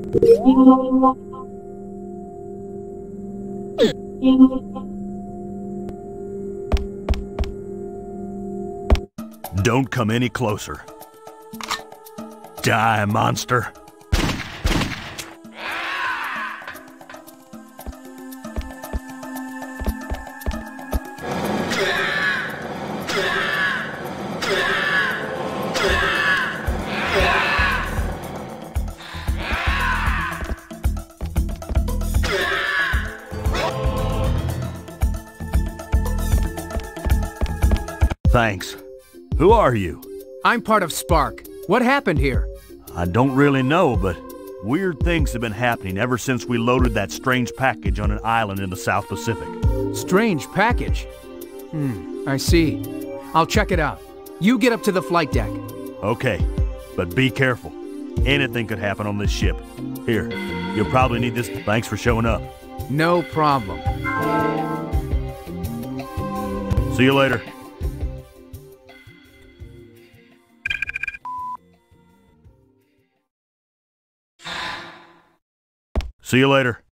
Don't come any closer. Die, monster. Thanks. Who are you? I'm part of Spark. What happened here? I don't really know, but weird things have been happening ever since we loaded that strange package on an island in the South Pacific. Strange package? I see. I'll check it out. You get up to the flight deck. Okay, but be careful. Anything could happen on this ship. Here, you'll probably need this. Thanks for showing up. No problem. See you later. See you later.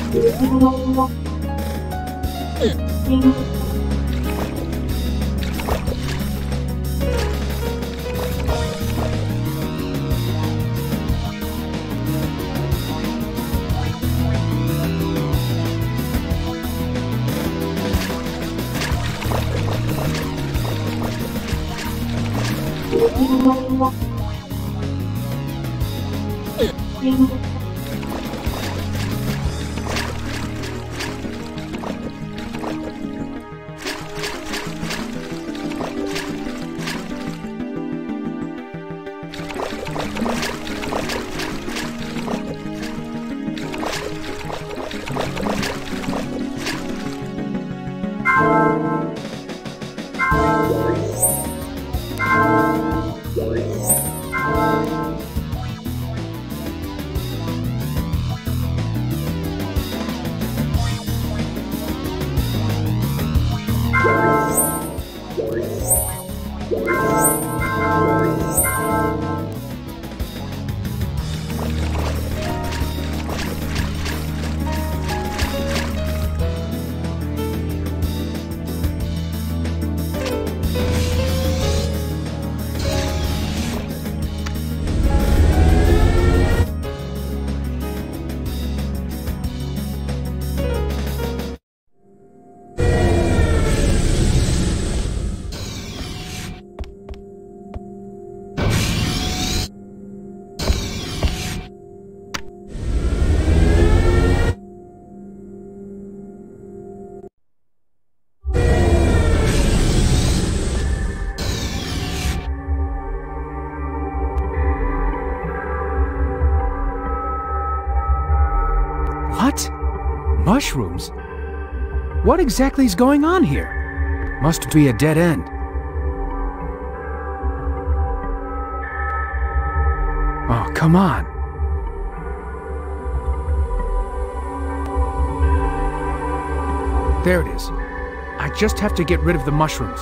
What? Mushrooms? What exactly is going on here? Must be a dead end. Oh, come on. There it is. I just have to get rid of the mushrooms.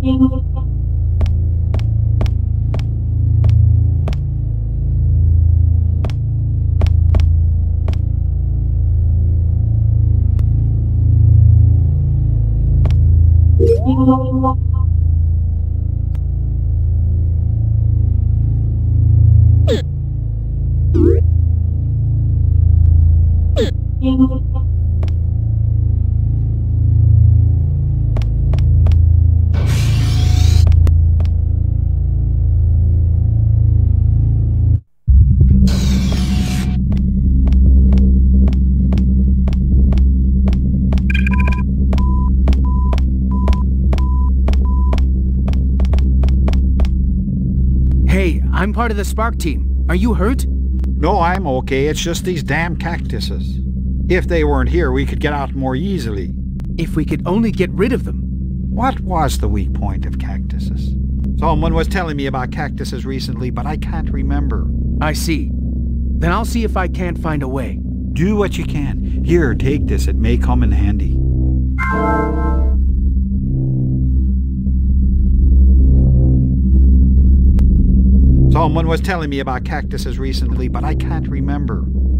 Hey, I'm part of the Spark team. Are you hurt? No, I'm okay. It's just these damn cactuses. If they weren't here, we could get out more easily. If we could only get rid of them. What was the weak point of cactuses? Someone was telling me about cactuses recently, but I can't remember. I see. Then I'll see if I can't find a way. Do what you can. Here, take this. It may come in handy. Someone was telling me about cactuses recently, but I can't remember.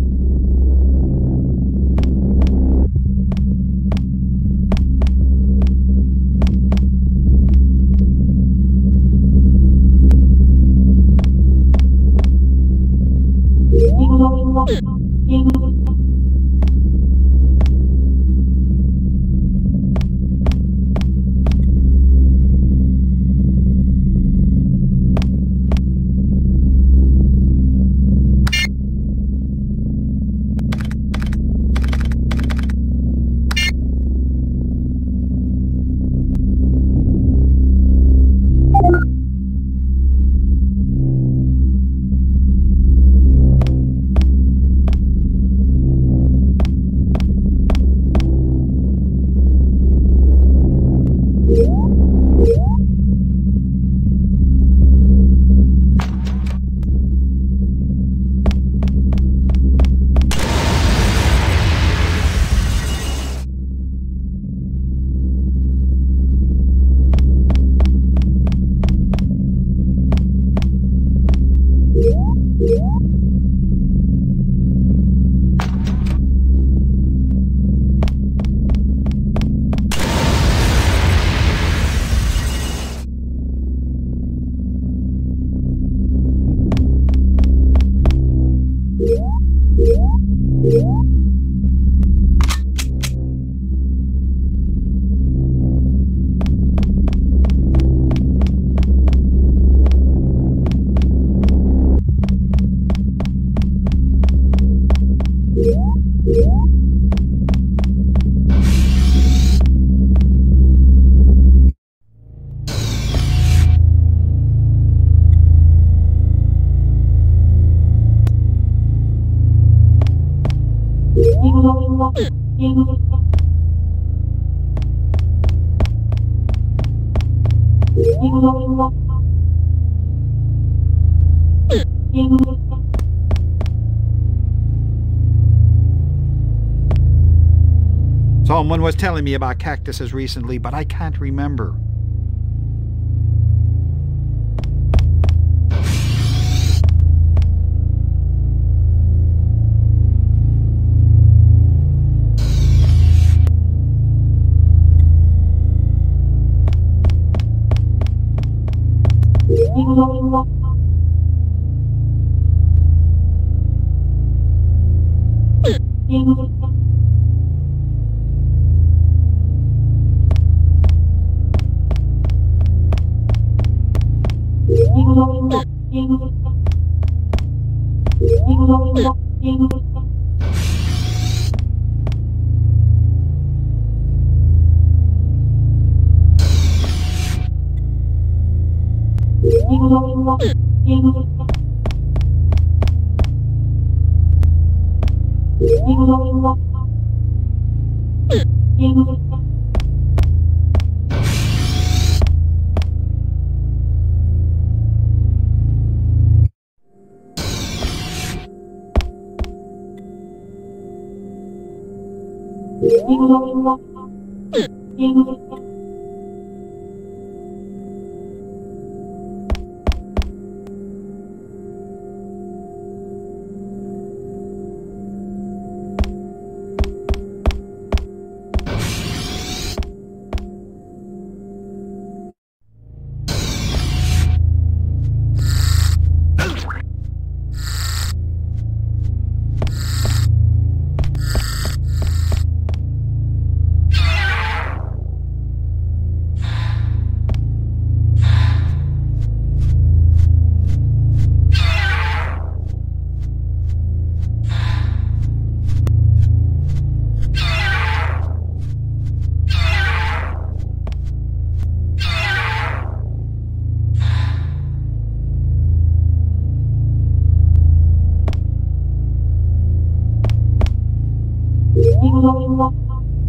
Someone was telling me about cactuses recently, but I can't remember.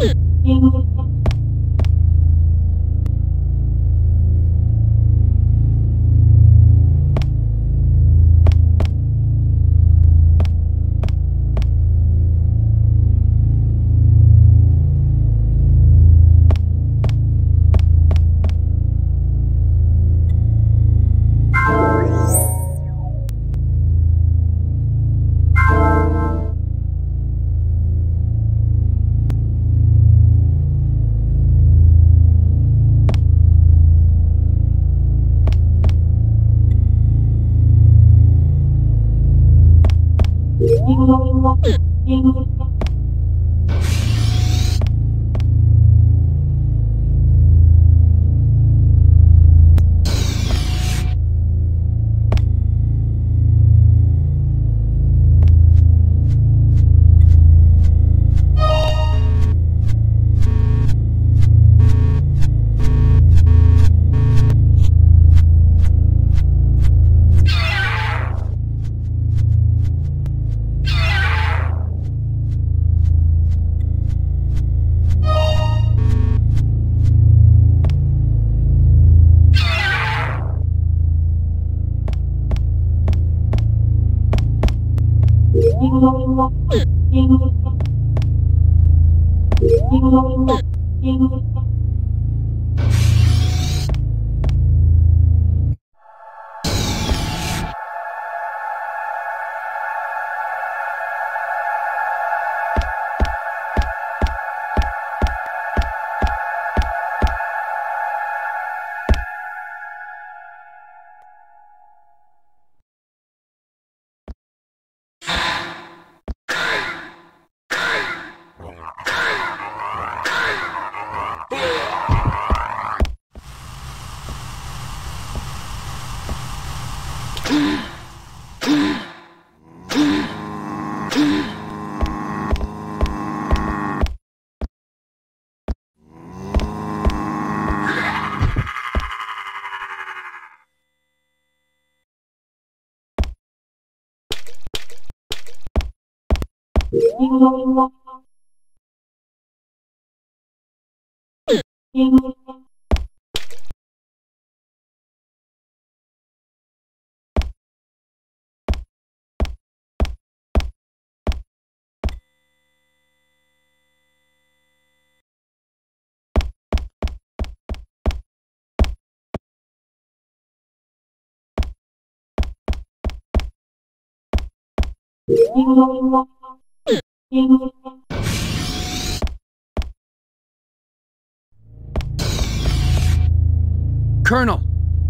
Colonel!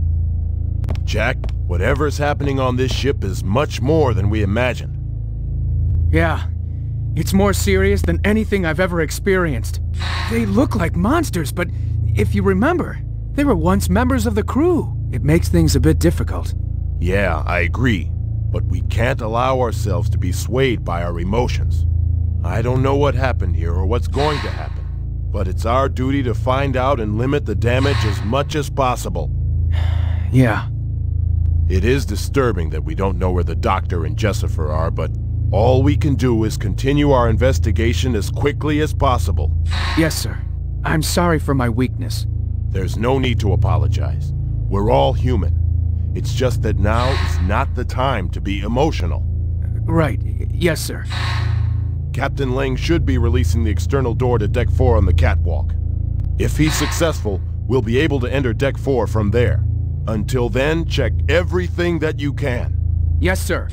Jack, whatever's happening on this ship is much more than we imagined. Yeah, it's more serious than anything I've ever experienced. They look like monsters, but if you remember, they were once members of the crew. It makes things a bit difficult. Yeah, I agree. But we can't allow ourselves to be swayed by our emotions. I don't know what happened here or what's going to happen, but it's our duty to find out and limit the damage as much as possible. Yeah. It is disturbing that we don't know where the doctor and Jessifer are, but all we can do is continue our investigation as quickly as possible. Yes, sir. I'm sorry for my weakness. There's no need to apologize. We're all human. It's just that now is not the time to be emotional. Right. Yes, sir. Captain Lang should be releasing the external door to Deck 4 on the catwalk. If he's successful, we'll be able to enter Deck 4 from there. Until then, check everything that you can. Yes, sir.